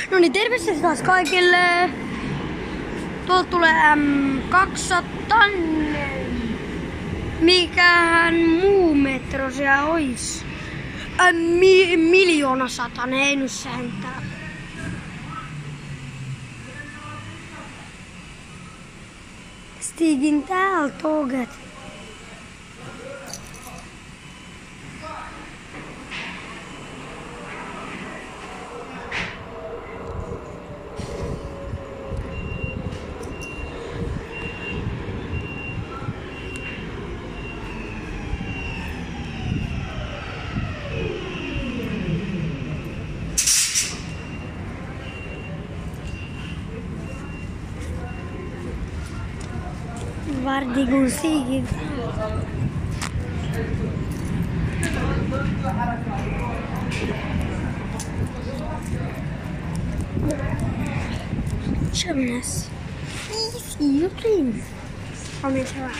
No niin, terveisiä taas kaikille. Tuolta tulee M200. Mikähän muu metro siellä ois? Miljoonasatanen, ei nyt sentään. Stigin täällä tåget. Vardi kun Stigin. Kömnes. Easy, you dream. Kom igen, kör.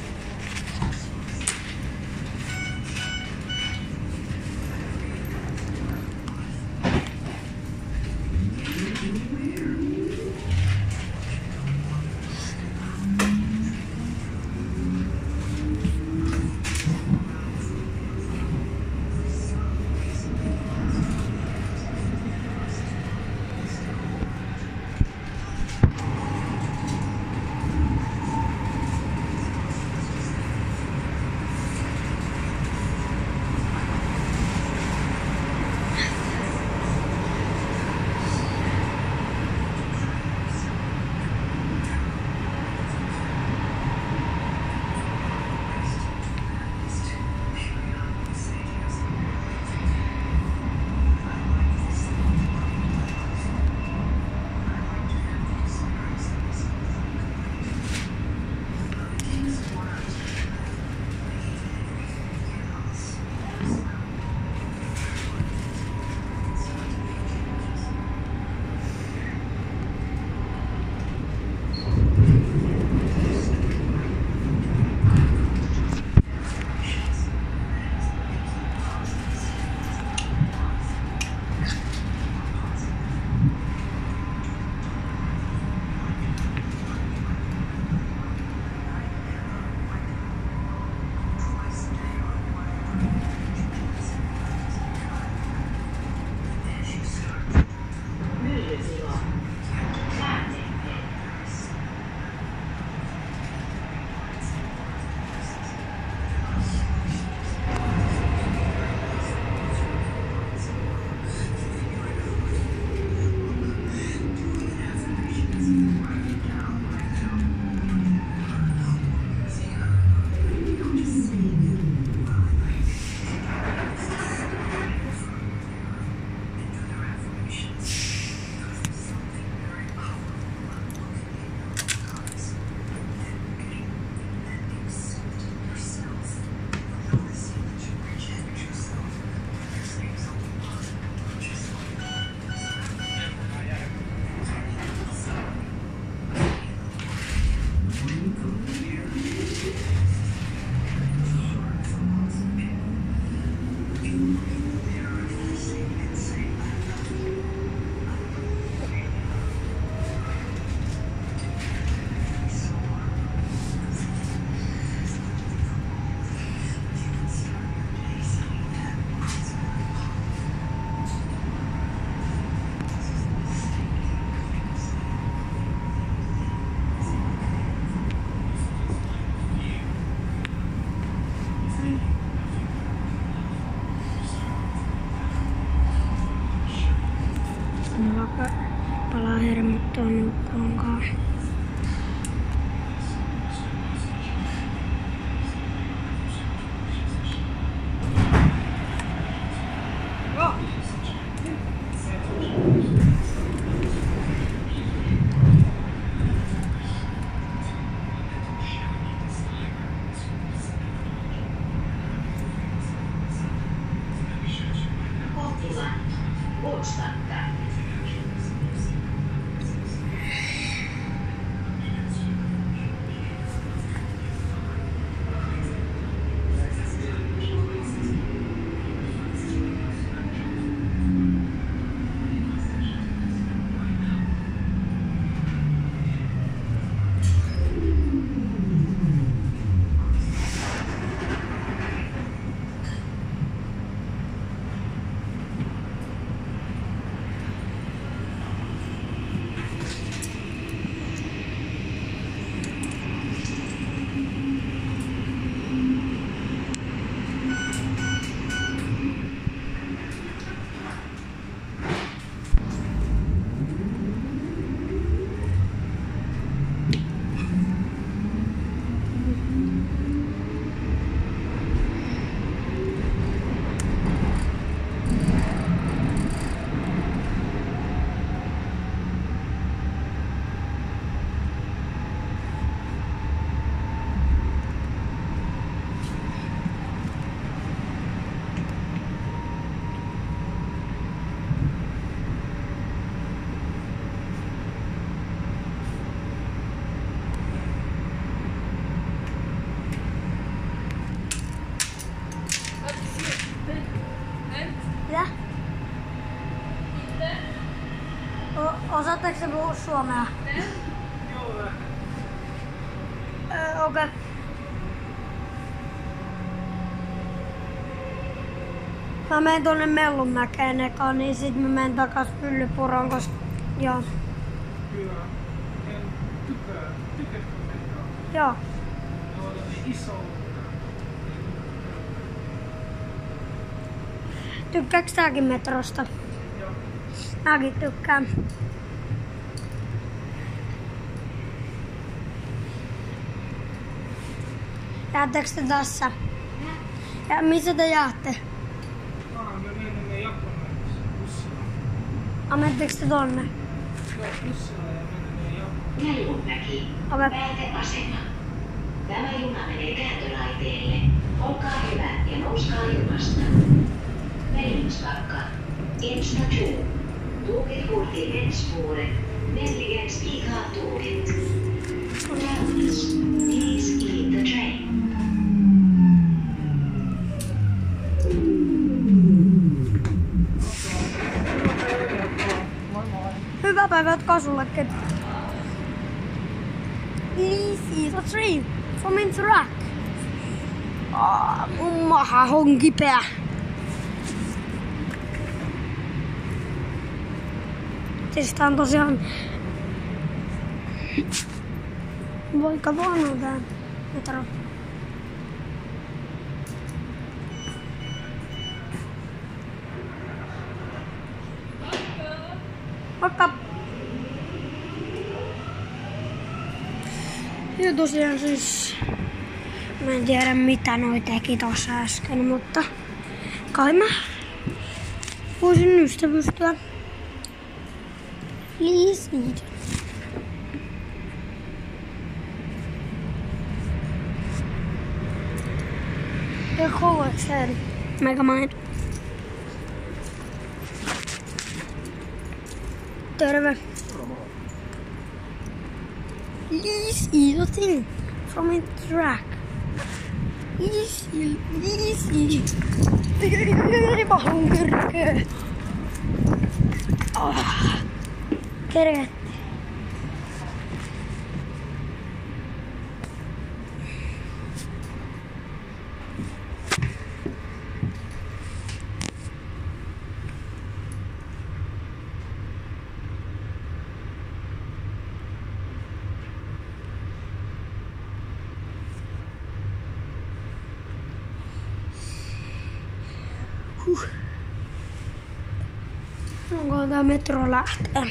Mulla palaa hermot tuon nukkuun kanssa. Osaatteko te puhua suomea? Joo. Okei. Mä menen tuonne Mellunmäkeen ekaan, niin sit mä menen takas Myllypuroon, koska... Joo. Kyllä. En tykkäätkö metroa? Joo. Ne on niin iso. Tykkääks tääkin metrosta? Joo. Mäkin tykkään. Jäättekö te tässä? Ja missä te jäätte? Me menemme Japaniin bussilla. Menettekö te tonne? Joo, bussilla ja menemme Japaniin. Mellunmäki, Okei. pääteasema. Tämä juna menee kääntöraiteelle. Olkaa hyvä ja nouskaa junasta. Mellunspakka. Station. Tåget går till vändspåret. Vänligen stiga av tåget. Travelers, please leave the train. Hyvää päivää sullekin. This is a train from Interact. Mun maha on kipeä. Siis tää on tosiaan... Voika vaan on tää metro. Moikka! Ja tosiaan siis... Mä en tiedä mitä noi teki tossa äsken, mutta... Kai mä voisin ystävystyä. Please eat. Ja kovakseen. Megamind. Terve. Please eat a thing from Interact. Please eat. Mä haluun kyrkköä. Kerget. Onko tää metro lähtee?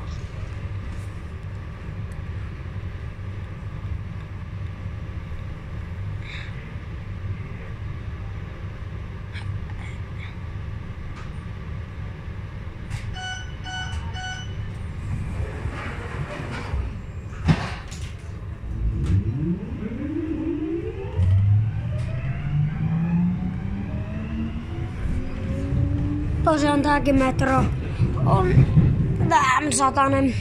Tosiaan tääkin metro on vähän satanen.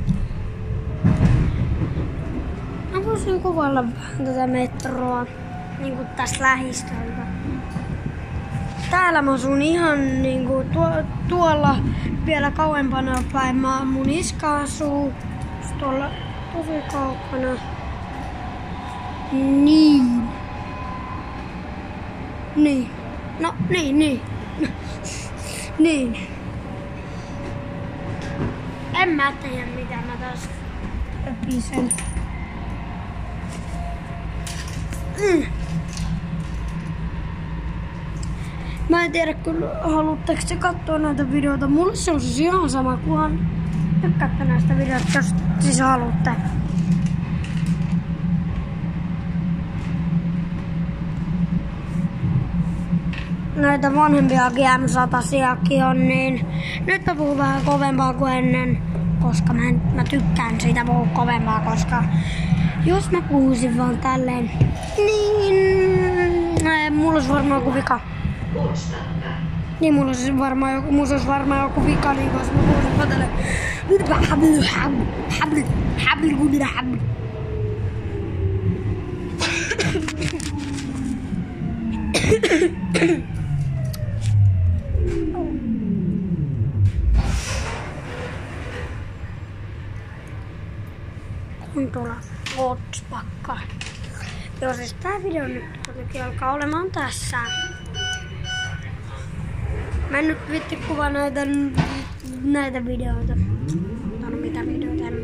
Mä voisin kuvailla vähän tätä metroa niinku tästä lähistöltä. Täällä mä asun ihan niinku tuolla vielä kauempana päin. Mun iska asuu tuolla tosi kaukana. Niin. No niin. Niin. En mä tiedä mitä mä taas öpisen. Mä en tiedä kyllä haluatteko te katsoa näitä videoita. Mulle se on siis ihan sama kunhan tykkäätte näistä videoista, jos siis haluatte. Näitä vanhempiakin M100-siakin on, niin nyt mä puhun vähän kovempaa kuin ennen, koska mä tykkään siitä puhua kovempaa, koska jos mä puhuisin vaan tälleen, niin mulla olisi varmaan joku vika. Niin mulla olisi varmaan joku vika, niin jos mä puhuisin vaan tälleen. on tuolla Ootspakka. Joo, siis tää video nyt kuitenkin alkaa olemaan tässä. Mä en nyt viitti kuvaa näitä videoita. Tai mitä videoita en